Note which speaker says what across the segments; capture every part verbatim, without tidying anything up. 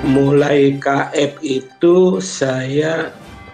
Speaker 1: Mulai K F itu saya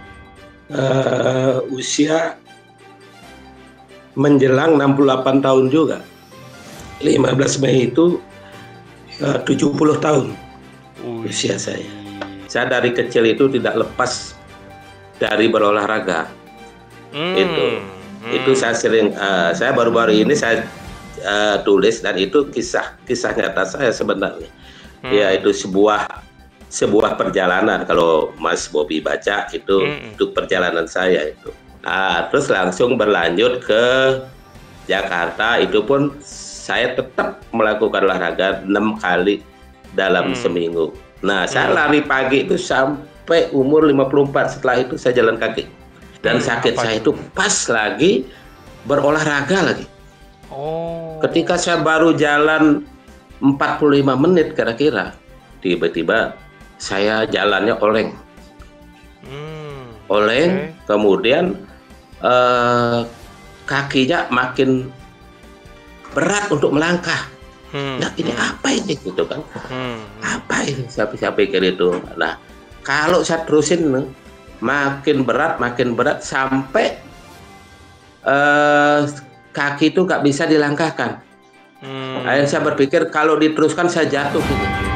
Speaker 1: uh, usia menjelang enam puluh delapan tahun juga. lima belas Mei itu uh, tujuh puluh tahun Ui. usia saya. Saya dari kecil itu tidak lepas dari berolahraga. Hmm. Itu hmm. itu saya sering uh, saya baru-baru ini saya uh, tulis, dan itu kisah kisah nyata saya sebenarnya. Hmm. Ya, itu sebuah sebuah perjalanan. Kalau Mas Bobi baca itu hmm. itu perjalanan saya itu. Nah, terus langsung berlanjut ke Jakarta. Itu pun saya tetap melakukan olahraga enam kali dalam hmm. seminggu. Nah, saya hmm. lari pagi itu sampai umur lima puluh empat. Setelah itu saya jalan kaki. Dan hmm, sakit saya itu pas lagi berolahraga lagi. Oh. Ketika saya baru jalan empat puluh lima menit kira-kira, tiba-tiba saya jalannya oleng. Hmm. Oleng, okay. Kemudian eh, kakinya makin berat untuk melangkah. Hmm. Nah, ini apa ini gitu kan? Hmm. Apa ini? Saya, saya pikir itu. Nah, kalau saya terusin makin berat, makin berat sampai uh, kaki itu nggak bisa dilangkahkan. Hmm. Akhirnya saya berpikir kalau diteruskan saya jatuh gitu.